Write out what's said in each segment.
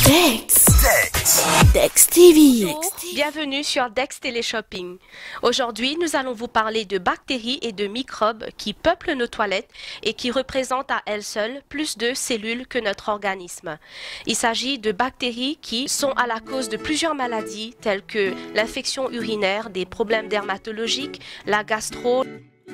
Dex TV. Bienvenue sur Dex Téléshopping. Aujourd'hui, nous allons vous parler de bactéries et de microbes qui peuplent nos toilettes et qui représentent à elles seules plus de cellules que notre organisme. Il s'agit de bactéries qui sont à la cause de plusieurs maladies telles que l'infection urinaire, des problèmes dermatologiques, la gastro,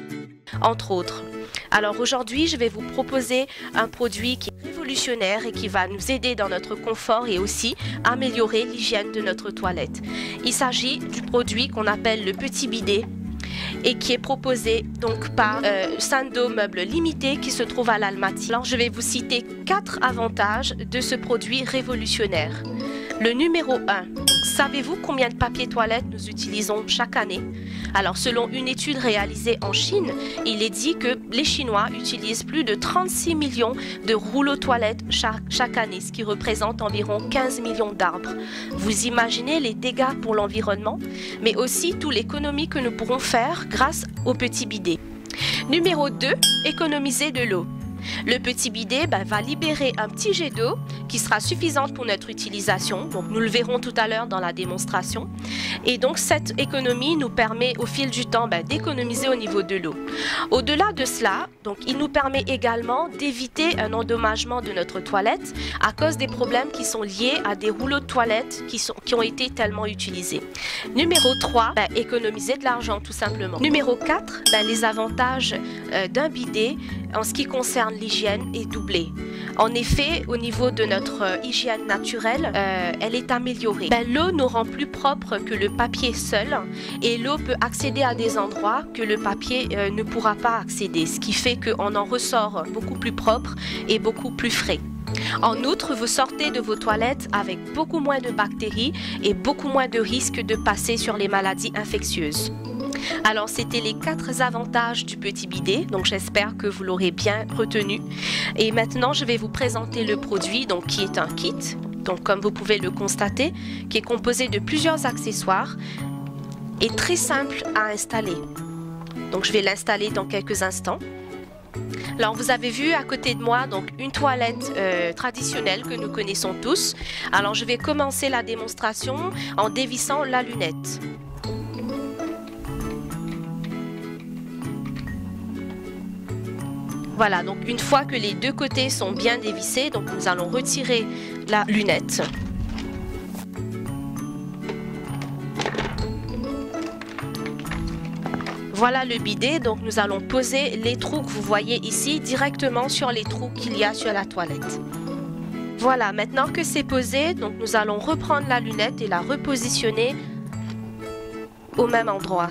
entre autres. Alors aujourd'hui, je vais vous proposer un produit qui est révolutionnaire et qui va nous aider dans notre confort et aussi améliorer l'hygiène de notre toilette. Il s'agit du produit qu'on appelle le petit bidet et qui est proposé donc par Sando Meubles Limité qui se trouve à l'Almaty. Alors je vais vous citer 4 avantages de ce produit révolutionnaire. Le numéro 1. Savez-vous combien de papier toilette nous utilisons chaque année? Alors, selon une étude réalisée en Chine, il est dit que les Chinois utilisent plus de 36 millions de rouleaux toilettes chaque année, ce qui représente environ 15 millions d'arbres. Vous imaginez les dégâts pour l'environnement, mais aussi toute l'économie que nous pourrons faire grâce au petit bidet. Numéro 2, économiser de l'eau. Le petit bidet va libérer un petit jet d'eau qui sera suffisante pour notre utilisation. Donc nous le verrons tout à l'heure dans la démonstration. Et donc cette économie nous permet au fil du temps d'économiser au niveau de l'eau. Au-delà de cela, donc, il nous permet également d'éviter un endommagement de notre toilette à cause des problèmes qui sont liés à des rouleaux de toilette qui ont été tellement utilisés. Numéro 3, économiser de l'argent tout simplement. Numéro 4, les avantages d'un bidet en ce qui concerne l'hygiène est doublé. En effet, au niveau de notre hygiène naturelle, elle est améliorée. L'eau nous rend plus propre que le papier seul et l'eau peut accéder à des endroits que le papier ne pourra pas accéder, ce qui fait qu'on en ressort beaucoup plus propre et beaucoup plus frais. En outre, vous sortez de vos toilettes avec beaucoup moins de bactéries et beaucoup moins de risques de passer sur les maladies infectieuses. Alors, c'était les 4 avantages du petit bidet, donc j'espère que vous l'aurez bien retenu. Et maintenant, je vais vous présenter le produit, donc qui est un kit, donc comme vous pouvez le constater, qui est composé de plusieurs accessoires et très simple à installer. Donc, je vais l'installer dans quelques instants. Alors vous avez vu à côté de moi donc une toilette traditionnelle que nous connaissons tous. Alors je vais commencer la démonstration en dévissant la lunette. Voilà, donc une fois que les deux côtés sont bien dévissés, donc nous allons retirer la lunette. Voilà le bidet, donc nous allons poser les trous que vous voyez ici directement sur les trous qu'il y a sur la toilette. Voilà, maintenant que c'est posé, donc nous allons reprendre la lunette et la repositionner au même endroit.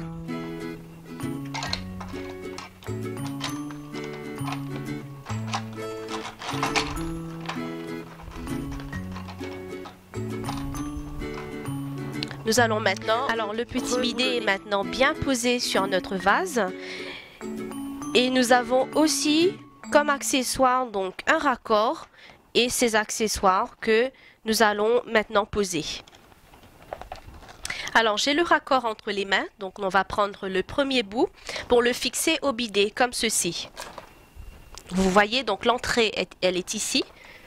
Nous allons maintenant, alors le petit bidet est maintenant bien posé sur notre vase et nous avons aussi comme accessoire donc un raccord et ces accessoires que nous allons maintenant poser. Alors j'ai le raccord entre les mains, donc on va prendre le premier bout pour le fixer au bidet comme ceci. Vous voyez donc l'entrée elle est ici.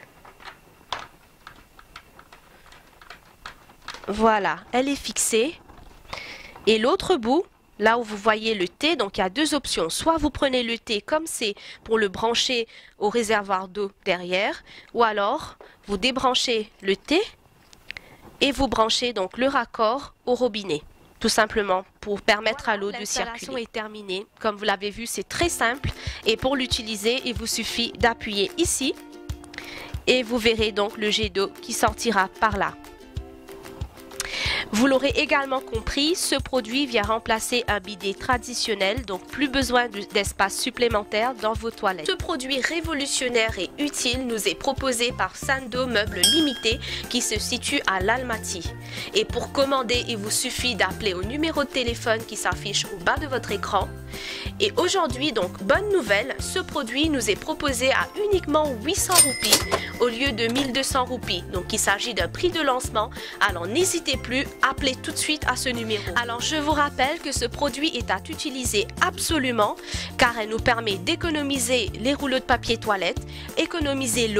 Voilà, elle est fixée. Et l'autre bout, là où vous voyez le T, donc il y a 2 options. Soit vous prenez le T comme c'est pour le brancher au réservoir d'eau derrière, ou alors vous débranchez le T et vous branchez donc le raccord au robinet. Tout simplement pour permettre à l'eau de circuler. L'installation est terminée. Comme vous l'avez vu, c'est très simple. Et pour l'utiliser, il vous suffit d'appuyer ici. Et vous verrez donc le jet d'eau qui sortira par là. Vous l'aurez également compris, ce produit vient remplacer un bidet traditionnel, donc plus besoin d'espace supplémentaire dans vos toilettes. Ce produit révolutionnaire et utile nous est proposé par Sando Meubles Limité qui se situe à l'Almaty. Et pour commander, il vous suffit d'appeler au numéro de téléphone qui s'affiche au bas de votre écran. Et aujourd'hui, donc bonne nouvelle, ce produit nous est proposé à uniquement 800 roupies au lieu de 1200 roupies. Donc il s'agit d'un prix de lancement, alors n'hésitez plus, appelez tout de suite à ce numéro. Alors je vous rappelle que ce produit est à utiliser absolument car elle nous permet d'économiser les rouleaux de papier toilette, économiser l'eau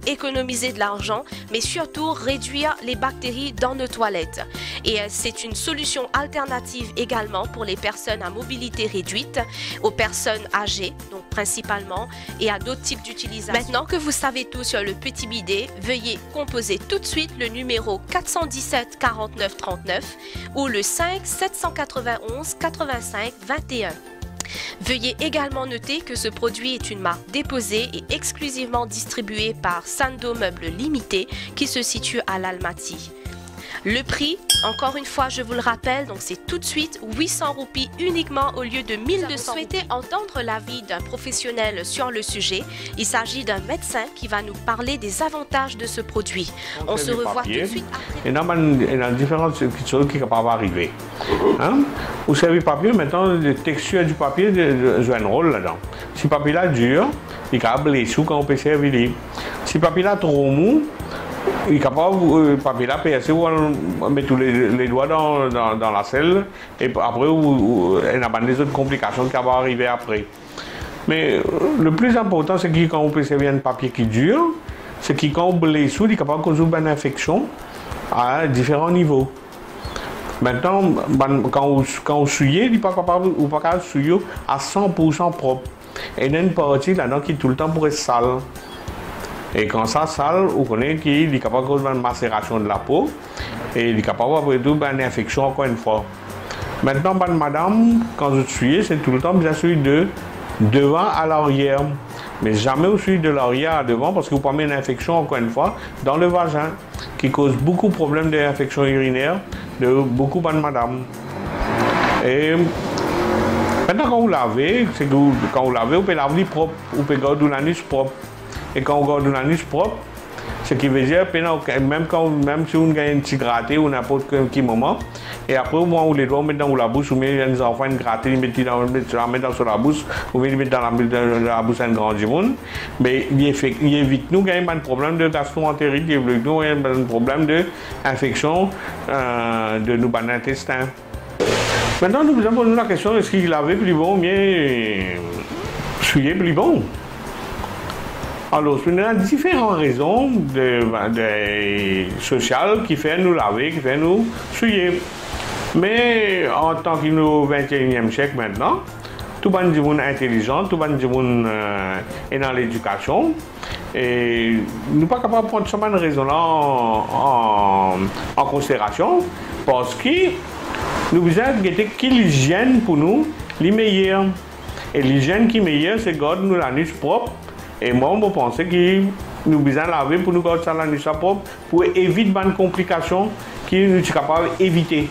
économiser de l'argent, mais surtout réduire les bactéries dans nos toilettes. Et c'est une solution alternative également pour les personnes à mobilité réduite, aux personnes âgées, donc principalement, et à d'autres types d'utilisation. Maintenant que vous savez tout sur le petit bidet, veuillez composer tout de suite le numéro 417 49 39 ou le 5 791 85 21. Veuillez également noter que ce produit est une marque déposée et exclusivement distribuée par Sando Meubles Limité qui se situe à l'Almaty. Le prix, encore une fois, je vous le rappelle, donc c'est tout de suite 800 roupies uniquement au lieu de 1200. Vous souhaitez entendre l'avis d'un professionnel sur le sujet. Il s'agit d'un médecin qui va nous parler des avantages de ce produit. On se revoit tout de suite après. Il y a différentes choses qui peuvent arriver. Hein? Vous savez, papier, maintenant, la texture du papier joue un rôle là-dedans. Si le papier est dur, il peut blesser quand on peut servir. Si le papier est trop mou, il est capable de papier là percer ou mettre tous les doigts dans la selle et après il y a des autres complications qui vont arriver après. Mais le plus important c'est que quand on peut servir un papier qui dure, c'est que quand on blesse, il est capable de causer une infection à différents niveaux. Maintenant, quand on souille, il n'est pas capable de souiller à 100% propre. Et il y a une partie là-dedans qui tout le temps pourrait être sale. Et quand ça sale, vous connaissez qu'il est capable de causer une macération de la peau et il est capable d'avoir une infection encore une fois. Maintenant, madame, quand vous souillez, c'est tout le temps bien sûr de devant à l'arrière. Mais jamais vous suivez de l'arrière à devant parce que vous pouvez mettre une infection encore une fois dans le vagin qui cause beaucoup de problèmes d'infection urinaire de beaucoup de madame. Et maintenant, quand vous lavez, c'est que quand vous lavez, vous pouvez laver propre, vous pouvez garder l'anus propre. Et quand on garde l'anus propre, ce qui veut dire que même si on gagne un petit gratté ou n'importe quel moment, et après, vous les doigts mettre dans la bouche, vous mettez les enfants gratter, vous mettez dans la bouche, vous mettez dans la bouche un grand monde, mais il évite nous gagner un problème de gastro-entérite, il évite nous un problème d'infection de nos intestins. Maintenant, nous nous posons la question, est-ce qu'il avait plus bon ou bien souillé plus bon? Alors, il y a différentes raisons sociales qui font nous laver, qui font nous souiller. Mais en tant que nous au 21e siècle maintenant, tout le monde est intelligent, tout le monde est dans l'éducation. Et nous ne sommes pas capables de prendre seulement une raison-là en considération parce que nous avons dit que l'hygiène pour nous est meilleure. Et l'hygiène qui est meilleure, c'est garder l'anus propre. Et moi, je pense que nous devons laver pour nous garder l'anus propre pour éviter des complications que nous sommes capables d'éviter.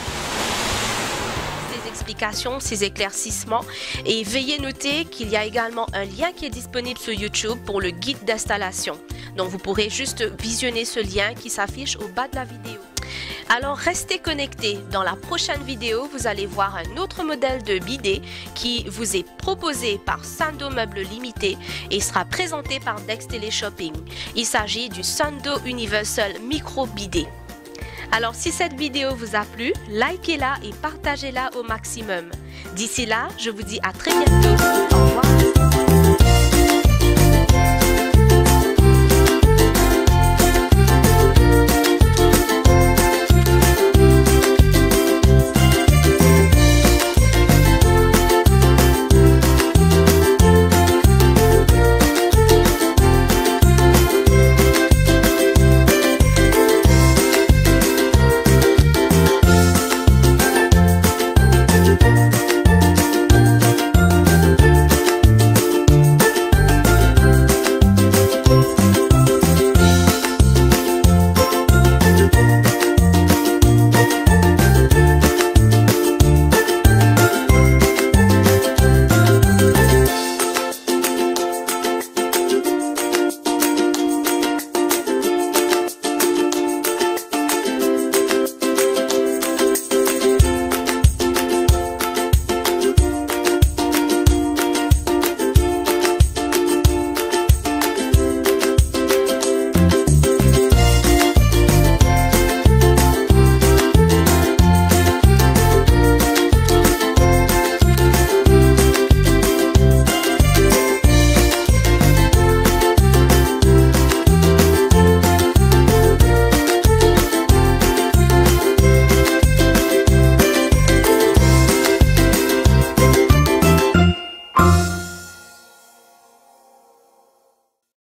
Ces éclaircissements et veuillez noter qu'il y a également un lien qui est disponible sur YouTube pour le guide d'installation. Donc vous pourrez juste visionner ce lien qui s'affiche au bas de la vidéo. Alors restez connectés. Dans la prochaine vidéo, vous allez voir un autre modèle de bidet qui vous est proposé par Sando Meubles Limité et sera présenté par Dex Teleshopping. Il s'agit du Sando Universal Micro Bidet. Alors si cette vidéo vous a plu, likez-la et partagez-la au maximum. D'ici là, je vous dis à très bientôt. Au revoir.